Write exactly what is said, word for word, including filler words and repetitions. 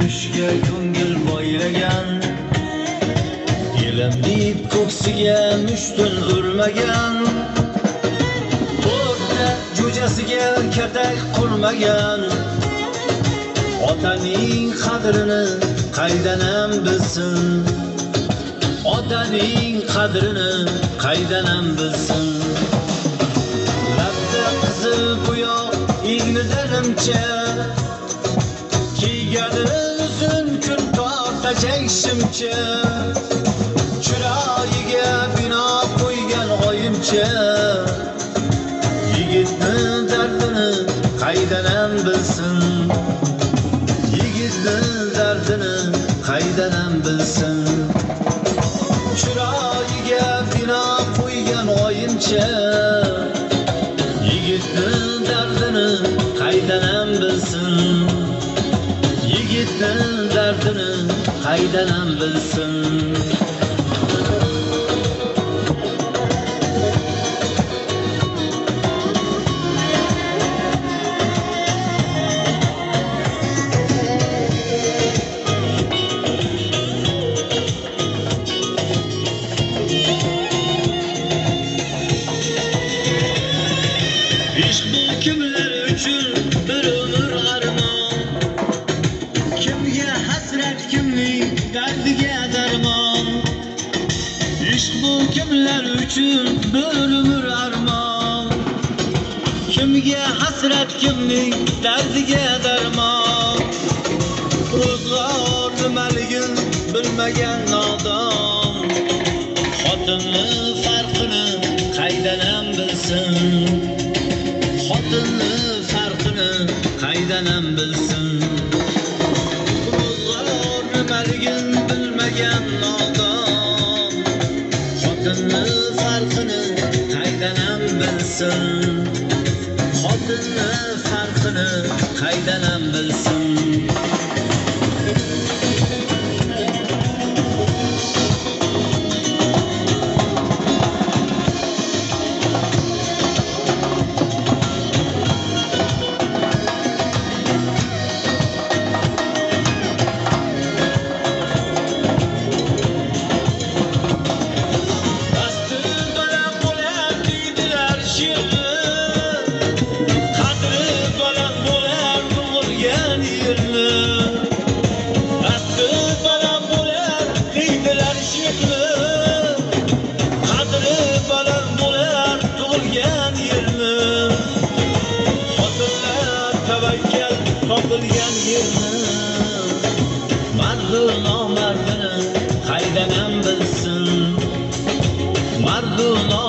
yurishga ko'ngil boylagan, elim deyib ko'ksiga mushtul urmagan, to'rtta jo'jasiga katak qurmagan, otaning qadrini qaydanam bilsin, otaning qadrini qaydanam bilsin. Labda qizil bo'yoq igni darimcha, kiygani uzun kun tortajak shimcha, chiroyiga bino qo'ygan oyimcha, yigitni dardini qaydanam bilsin, yigitni dardini qaydanam bilsin. Chiroyiga bino qo'ygan oyimcha, yigitni dardini qaydanam bilsin, yigitni dardini qaydanam bilsin. İşq bu kimlar uchun bir umr armon, kimga hasrat, kimning dardiga darmon. İşq bu kimlar uchun bir umr armon, kimga hasrat, kimning dardiga darmon. Ro'zg'or nimaligin bilmagan nodon, xotinni farqini qaydanam bilsin, xotinni farqini qaydanam bilsin. Ro'zg'or nimaligin bilmagan nodon, xotinni farqini qaydanam bilsin, xotinni farqini qaydanam bilsin. Topilgan yerni mardu nomardini qaydanam bilsin, mardu